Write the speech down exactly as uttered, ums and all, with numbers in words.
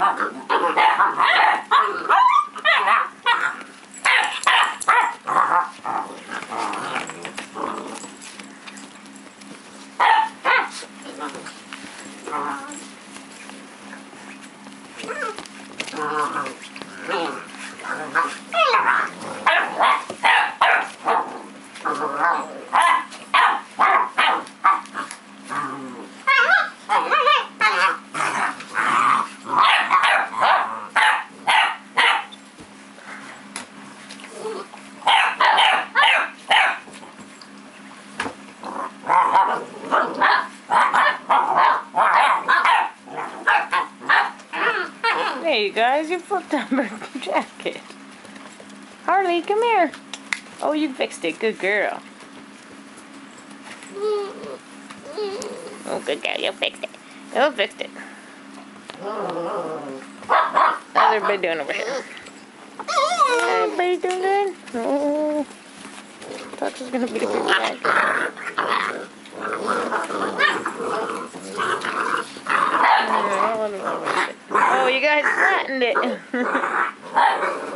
Hey, you guys, you flipped on her jacket. Harley, come here. Oh, you fixed it. Good girl. Oh, good girl. You fixed it. You fixed it. How's everybody doing over here? Everybody doing good? Oh, Tux is going to be the big jacket. Oh, you guys flattened it.